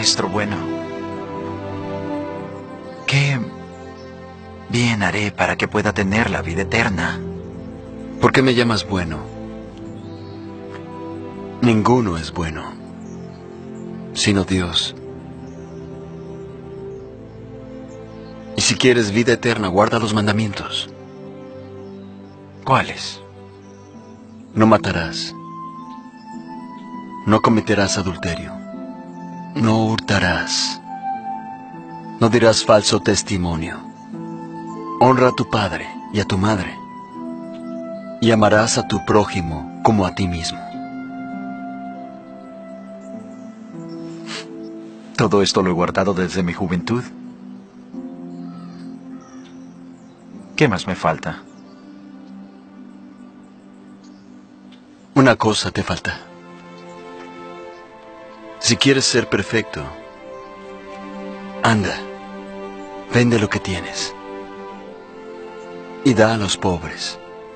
Maestro bueno, ¿qué bien haré para que pueda tener la vida eterna? ¿Por qué me llamas bueno? Ninguno es bueno, sino Dios. Y si quieres vida eterna, guarda los mandamientos. ¿Cuáles? No matarás. No cometerás adulterio. No hurtarás. No dirás falso testimonio. Honra a tu padre y a tu madre. Y amarás a tu prójimo como a ti mismo. Todo esto lo he guardado desde mi juventud. ¿Qué más me falta? Una cosa te falta. Si quieres ser perfecto, anda, vende lo que tienes y da a los pobres,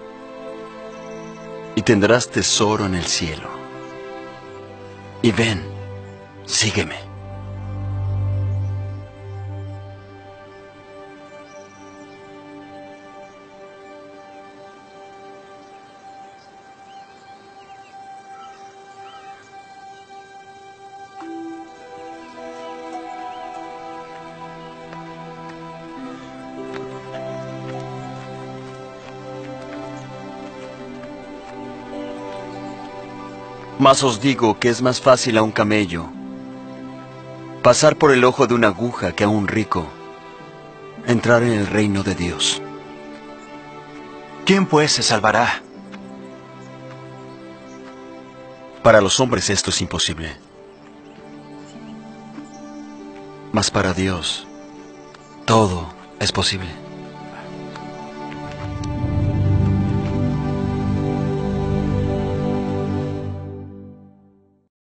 y tendrás tesoro en el cielo. Y ven, sígueme. Mas os digo que es más fácil a un camello pasar por el ojo de una aguja que a un rico entrar en el reino de Dios. ¿Quién pues se salvará? Para los hombres esto es imposible, mas para Dios todo es posible.